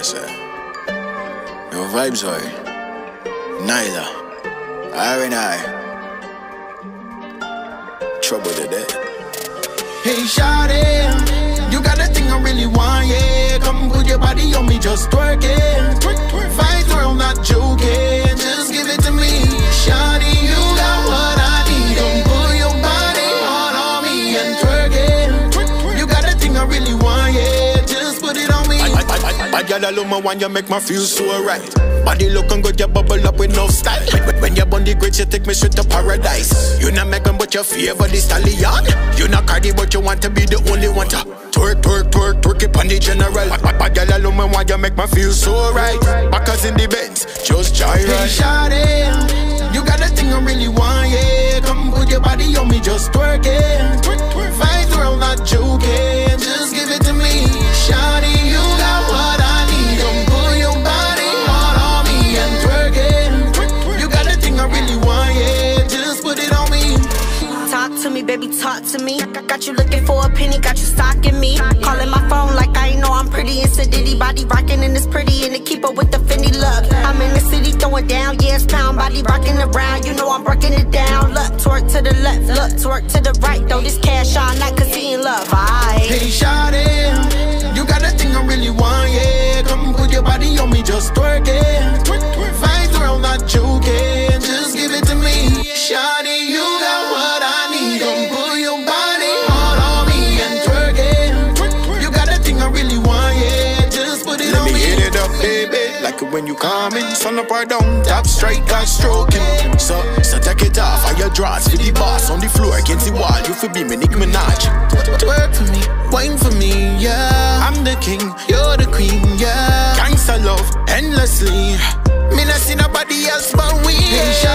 sir. Your vibes are neither. I and I. Trouble today. Hey, shawty, you got a thing I really want, yeah. Come put your body on me, just twerk it. Fight through, I'm not joking. Just give it to me, shawty. You got what I need. Come put your body all on me and twerk it. You got a thing I really want, yeah. Just put it on me. Bad girl, I love my one, you make me feel so right. Body looking good, you bubble up with no style. When you bun the grits, you take me straight to paradise. You not Megan, but you favor the stallion. You not Cardi, but you want to be the only one to twerk, twerk, twerk, twerk it on the general. Bad girl, I love my one, you make me feel so right. Backers in the Benz, just gyrate. Hey, shawty, you got a thing I really want, yeah. Come put your body on me, just twerk it. Fight through, I'm not joking. Just give it to me, shawty. You got what I need. Come put your body all on me and twerk it. You got a thing I really want, yeah. Just put it on me. Talk to me, baby, talk to me. Got you looking for a penny, got you stalking me. Calling my phone like I know I'm pretty. It's a ditty, body rocking and it's pretty. And to keep up with the Fendi look. I'm in the city throwing down, yeah, it's pound. Body rocking around, you know I'm breaking it down. Look, twerk to the left, look, twerk to the right. Throw this cash on, not cause he in love, aight. Hey, shawty, you got a thing I really want, yeah. Come put your body on me, just twerk it. Fight through, I'm not joking. Just give it to me, shawty. You got what I need. Come put your body all on me and twerk it. You got a thing I really want, yeah. Just put it on me. Let me hit it up, baby, like it when you come in. Sun up or down, top strike, got stroking. So take it off, all your drawers for the boss. On the floor against the wall, you feel be me Nicki Minaj. Twerk for me, wine for me, yeah. I'm the king, you're the queen, yeah. Gangsta love, endlessly. Me not see nobody else but we.